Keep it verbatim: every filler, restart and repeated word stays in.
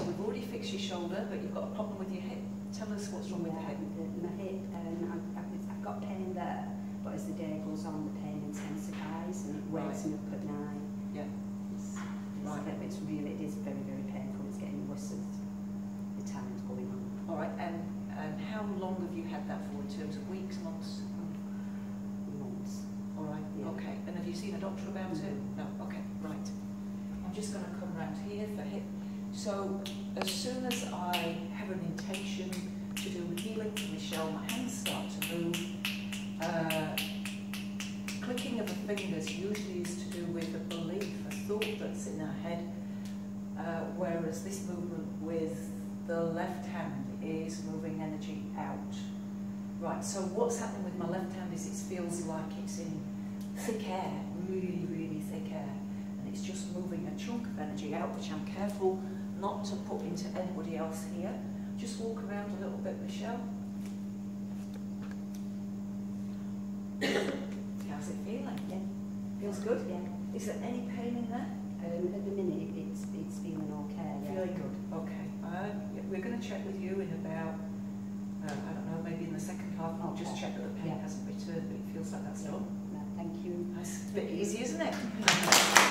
so we've already fixed your shoulder, but you've got a problem with your hip. Tell us what's wrong with the hip. The, my hip, um, I've, I've got pain there, but as the day goes on, the pain intensifies and it wakes me up at night. Yeah. It's, it's, Right. it's really, it is very, very painful. It's getting worse as the time's going on. All right, and, and how long have you had that for in terms of weeks, months? Months. All right, Yeah. okay. And have you seen a doctor about it? No, okay, right. I'm just going to come round here for hip. So as soon as I have an intention to do with healing for Michelle, my hands start to move. Uh, clicking of the fingers usually is to do with a belief, a thought that's in our head, uh, whereas this movement with the left hand is moving energy out. Right, so what's happening with my left hand is it feels like it's in thick air, really, really thick air, and it's just moving a chunk of energy out, which I'm careful not to put into anybody else here. Just walk around a little bit, Michelle. How's it feeling? Yeah. Feels good? Yeah. Is there any pain in there? Um, at the minute, it's, it's feeling okay. Yeah. Feeling good. Okay. Uh, yeah, we're going to check with you in about, uh, I don't know, maybe in the second half. I'll just check that the pain Yeah. hasn't returned, but it feels like that's Yeah. done. No, thank you. That's a bit easy, isn't it?